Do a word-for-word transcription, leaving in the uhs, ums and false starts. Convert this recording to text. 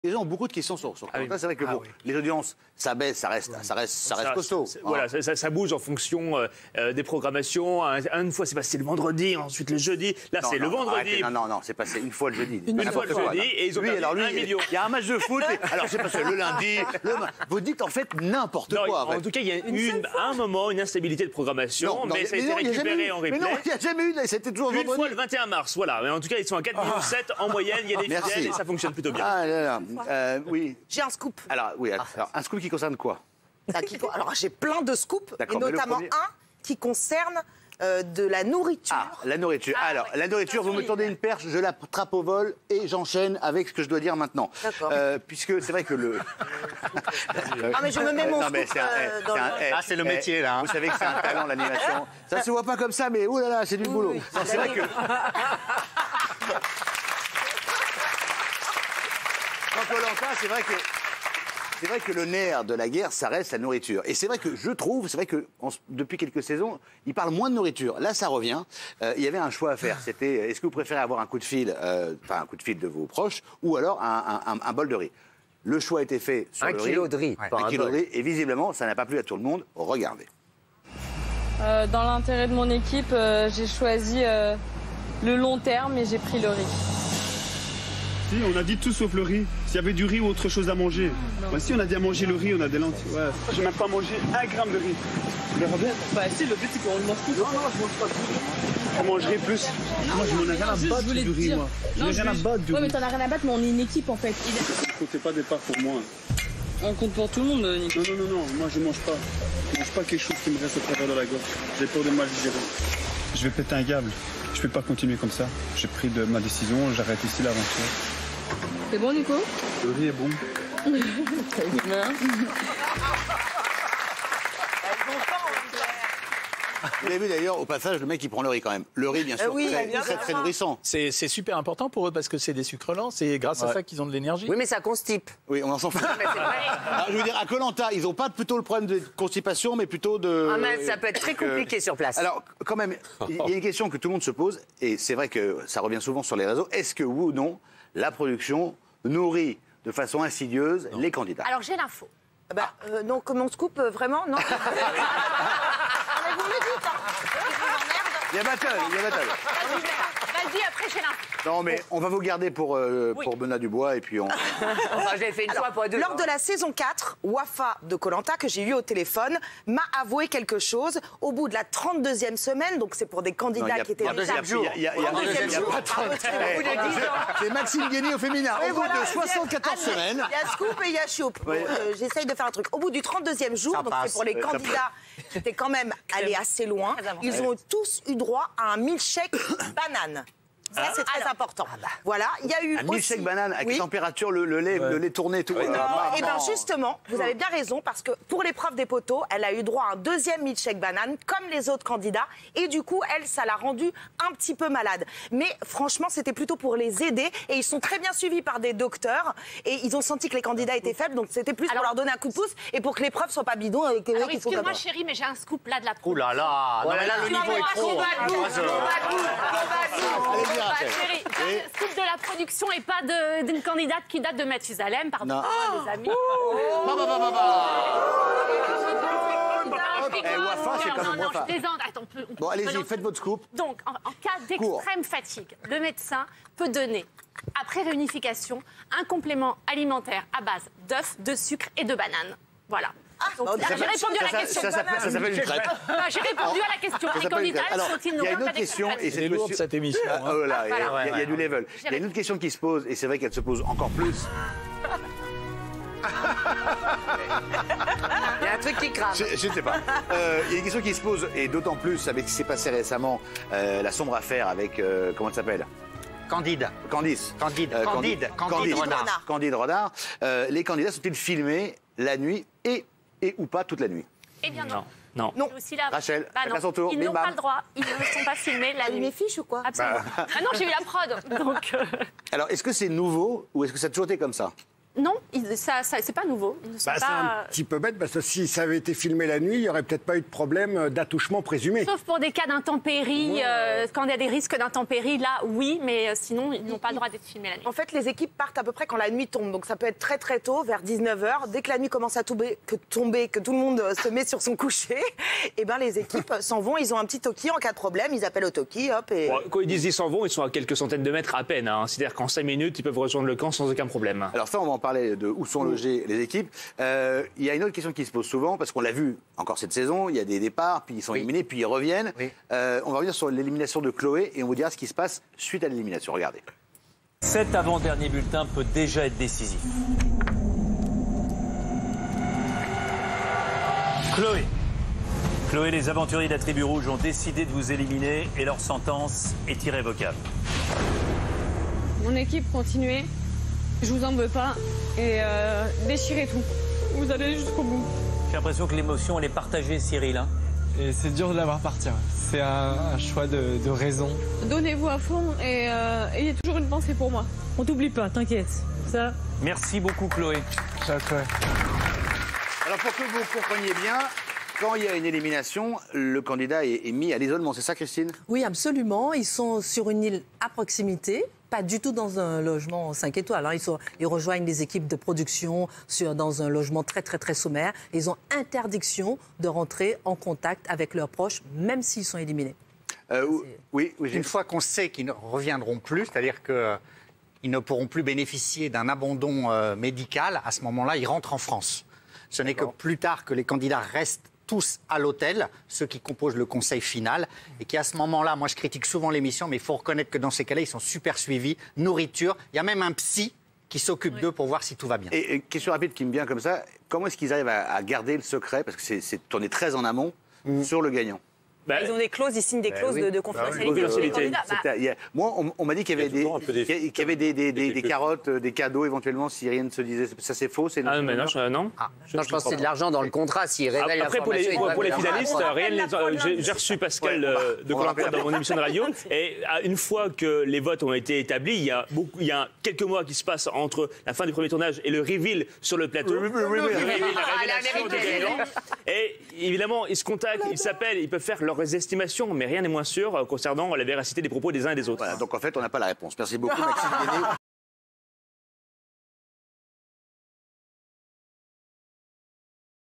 Les gens ont beaucoup de questions sur sur Koh-Lanta. Ah oui. C'est vrai que ah bon, oui. les audiences, ça baisse, ça reste, ça reste, ça reste ça, costaud. Ça, voilà, ça, ça, ça bouge en fonction euh, des programmations. Un, une fois, c'est passé le vendredi, ensuite le jeudi. Là, c'est le vendredi. Arrêtez, non, non, non, c'est passé une fois le jeudi. Une, une fois le jeudi, et ils ont perdu alors lui, un million. Il y a un match de foot. Et, alors, c'est passé le lundi. Le, vous dites en fait n'importe quoi. En, en tout cas, il y a une, une, un moment, une instabilité de programmation, non, non, mais, mais ça a été récupéré eu, en replay. Mais non, il n'y a jamais eu. C'était toujours une fois le vingt et un mars. Voilà. Mais en tout cas, ils sont à quatre virgule sept en moyenne. Il y a des fidèles et ça fonctionne plutôt bien. Ah là là. Euh, oui. J'ai un scoop. Alors, oui, alors, un scoop qui concerne quoi? Alors, j'ai plein de scoops, et notamment premier... un qui concerne euh, de la nourriture. Ah, la nourriture. Ah, alors, ouais. la nourriture, vous me tendez une perche, je la trappe au vol et j'enchaîne avec ce que je dois dire maintenant. D'accord. Euh, puisque c'est vrai que le... ah, mais je me mets mon non, scoop c'est un, euh, dans un, le... Eh, Ah, c'est le métier, eh, là. Hein. Vous savez que c'est un talent, l'animation. Ça se voit pas comme ça, mais oh là là, c'est du oui, boulot. Oui, c'est vrai que... Dans Koh-Lanta, c'est vrai que... C'est vrai que le nerf de la guerre, ça reste la nourriture. Et c'est vrai que je trouve, c'est vrai que en, depuis quelques saisons, ils parlent moins de nourriture. Là, ça revient. Euh, il y avait un choix à faire. C'était, est-ce que vous préférez avoir un coup de fil, euh, enfin un coup de fil de vos proches, ou alors un, un, un bol de riz? Le choix a été fait sur un le kilo riz. de riz. Ouais. Un, un kilo de riz. Et visiblement, ça n'a pas plu à tout le monde. Regardez. Euh, dans l'intérêt de mon équipe, euh, j'ai choisi euh, le long terme et j'ai pris le riz. Si, on a dit tout sauf le riz. S'il y avait du riz ou autre chose à manger. Bah, si, on a dit à manger le riz, on a des lentilles. Ouais. J'ai même pas mangé un gramme de riz. Le bien. Bah si, le but c'est qu'on le mange plus. Non, non, je mange pas tout. Je mangerai plus. Non, moi, je m'en ai rien à battre du riz, dire. moi. Je n'ai rien à battre du ouais, riz. mais t'en as rien à battre, mais on est une équipe en fait. Ne comptez pas des parts pour moi. On compte pour tout le monde, Nico. Non, non, non, non, moi je mange pas. Je mange pas quelque chose qui me reste à travers de la gorge. J'ai peur de mal digérer. Je vais péter un câble. Je peux pas continuer comme ça. J'ai pris de ma décision, j'arrête ici l'aventure. C'est bon, Nico? Le riz est bon. Vous avez vu d'ailleurs, au passage, le mec qui prend le riz quand même. Le riz, bien sûr, euh, oui, très, très, très, très nourrissant. C'est super important pour eux parce que c'est des sucres lents. C'est grâce ouais. à ça qu'ils ont de l'énergie. Oui, mais ça constipe. Oui, on en s'en fout. Alors, je veux dire, à Koh-Lanta, ils n'ont pas plutôt le problème de constipation, mais plutôt de... Ah, mais ça peut être très compliqué euh... sur place. Alors, quand même, il y a une question que tout le monde se pose, et c'est vrai que ça revient souvent sur les réseaux. Est-ce que, oui ou non, la production nourrit de façon insidieuse non. les candidats? Alors, j'ai l'info. Bah, euh, donc, mon scoop, euh, vraiment, non. Mais vous me dites, hein. Il y a battle, il y a battle. Vas-y, après, j'ai l'info. Non, mais on va vous garder pour, euh, oui. pour Benoît Dubois et puis on... Enfin, j'ai fait une fois pour deux. Lors de la saison quatre, Wafa de Koh-Lanta, que j'ai eu au téléphone, m'a avoué quelque chose. Au bout de la trente-deuxième semaine, donc c'est pour des candidats non, a, qui étaient... En deuxième jour. Il y a pas trente. C'est Maxime Guény au féminin. Au bout de soixante-quatorze semaines... Il y a scoop et il y a choup. J'essaye de faire un truc. Au bout du trente-deuxième jour, donc c'est pour les candidats qui étaient quand même allés assez loin, ils ont tous eu droit à un milkshake banane. Ça, c'est très Alors, important. Ah bah. Voilà, il y a eu un aussi... milkshake banane avec oui. température, le, le lait, ouais. le lait tourné, tout. Oui. Non, ah, et bien justement, vous avez bien raison, parce que pour l'épreuve des poteaux, elle a eu droit à un deuxième milkshake banane, comme les autres candidats, et du coup, elle, ça l'a rendue un petit peu malade. Mais franchement, c'était plutôt pour les aider, et ils sont très bien suivis par des docteurs, et ils ont senti que les candidats étaient faibles, donc c'était plus Alors, pour leur donner un coup de pouce, et pour que l'épreuve soit pas bidon. Alors, excuse-moi, chérie, mais j'ai un scoop là de la pro. Ouh là là, non, mais là, le niveau est trop. Allez-y, Rachel. Et... Le scoop de la production et pas d'une candidate qui date de Mathusalem, pardon, oh, les amis. Oh, oh, bah, bah, bah, bah. Eh, Wafa, c'est comme non, Wafa. Non, je plaisante. Attends, on peut, on bon, allez-y, peut faites votre scoop. Donc, en, en cas d'extrême fatigue, le médecin peut donner, après réunification, un complément alimentaire à base d'œufs, de sucre et de bananes. Voilà. Ah, j'ai répondu à la question. Ça, ça, ça, ça s'appelle une crêpe. J'ai répondu à la question. Les candidats sont-ils Il y a une autre question. Et c'est lourd cette émission. Ah, oh là, il, y a, il y a du level. Il y a une autre question qui se pose, et c'est vrai qu'elle se pose encore plus. Il y a un truc qui crame. Je ne sais pas. Euh, il y a une question qui se pose, et d'autant plus avec ce qui s'est passé récemment, euh, la sombre affaire avec, euh, comment elle s'appelle ? Candide. Candice. Candide. Euh, Candide. Candide. Candide Renard. Candide Renard. Euh, les candidats sont-ils filmés la nuit et, et ou pas toute la nuit? Eh bien non. Non. non. Aussi la... Rachel, bah non. à son tour. Ils n'ont pas le droit. Ils ne sont pas filmés la nuit. Mes fiches ou quoi? Absolument. Bah. Ah non, j'ai eu la prod. Donc. Euh... Alors, est-ce que c'est nouveau ou est-ce que ça a toujours été comme ça? Non, il- ça, ça c'est pas nouveau. Ils ne sont Bah, c'est pas, un petit peu bête parce que si ça avait été filmé la nuit, il n'y aurait peut-être pas eu de problème d'attouchement présumé. Sauf pour des cas d'intempéries, Ouais. euh, quand il y a des risques d'intempéries, là, oui, mais euh, sinon, ils n'ont pas le droit d'être filmés la nuit. En fait, les équipes partent à peu près quand la nuit tombe. Donc ça peut être très très tôt, vers dix-neuf heures. Dès que la nuit commence à tomber, que, tomber, que tout le monde euh, se met sur son coucher, et ben les équipes s'en vont. Ils ont un petit toki en cas de problème. Ils appellent au toki, hop. Et... Bon, quand ils disent ils s'en vont, ils sont à quelques centaines de mètres à peine. Hein. C'est-à-dire qu'en cinq minutes, ils peuvent rejoindre le camp sans aucun problème. Alors ça, on va en parler de où sont logées les équipes. Euh, Il y a une autre question qui se pose souvent, parce qu'on l'a vu encore cette saison, il y a des départs, puis ils sont Oui. éliminés, puis ils reviennent. Oui. Euh, on va revenir sur l'élimination de Chloé et on vous dira ce qui se passe suite à l'élimination. Regardez. Cet avant-dernier bulletin peut déjà être décisif. Chloé. Chloé, les aventuriers de la Tribu Rouge ont décidé de vous éliminer et leur sentence est irrévocable. Mon équipe, continuez. Je vous en veux pas. Et euh, déchirez tout. Vous allez jusqu'au bout. J'ai l'impression que l'émotion, elle est partagée, Cyril. Hein. Et c'est dur de la voir partir. C'est un, un choix de, de raison. Donnez-vous à fond et euh, ayez toujours une pensée pour moi. On t'oublie pas, t'inquiète. Ça. Merci beaucoup, Chloé. Ciao, Chloé. Alors pour que vous compreniez bien, quand il y a une élimination, le candidat est, est mis à l'isolement. C'est ça, Christine? Oui, absolument. Ils sont sur une île à proximité. Pas du tout dans un logement cinq étoiles. Hein. Ils, sont, ils rejoignent les équipes de production sur, dans un logement très, très, très sommaire. Ils ont interdiction de rentrer en contact avec leurs proches, même s'ils sont éliminés. Euh, oui, oui. Une fois qu'on sait qu'ils ne reviendront plus, c'est-à-dire qu'ils ne pourront plus bénéficier d'un abandon euh, médical, à ce moment-là, ils rentrent en France. Ce n'est que plus tard que les candidats restent tous à l'hôtel, ceux qui composent le conseil final, et qui à ce moment-là, moi je critique souvent l'émission, mais il faut reconnaître que dans ces cas-là, ils sont super suivis, nourriture, il y a même un psy qui s'occupe d'eux pour voir si tout va bien. Et, et question rapide qui me vient comme ça, comment est-ce qu'ils arrivent à, à garder le secret, parce que c'est- c'est tourné très en amont, mmh. sur le gagnant? Bah, Ils ont des clauses, ils signent des clauses oui. de, de Bah confidentialité. oui, confidentialité. Les candidats, bah, C'était- il y a- Moi, on, on m'a dit qu'il y avait des, qu'il y a- qu'il y avait des, des, des, des carottes, euh, des cadeaux éventuellement si rien ne se disait. Ça, c'est faux? c'est Ah non, mais non, je, non. Ah, Non, je pense que c'est de l'argent dans le contrat. S'il révèle Après, pour les, l'information, pour, il pour les doit finalistes, avoir- rien ne les a- j'ai j'ai reçu Pascal Ouais, on va- euh, de on va Colanta rappeler. dans mon émission de radio. Et à- une fois que les votes ont été établis, il y a, beaucoup, il y a quelques mois qui se passent entre la fin du premier tournage et le reveal sur le plateau. Oui, oui, oui, oui. Le reveal, la Ah, révélation la du vérité. gagnant. Et évidemment, ils se contactent, ils s'appellent, ils peuvent faire leurs estimations, mais rien n'est moins sûr euh, concernant la véracité des propos des uns et des autres. Voilà, donc en fait, on n'a pas la réponse. Merci beaucoup, Maxime Guéné.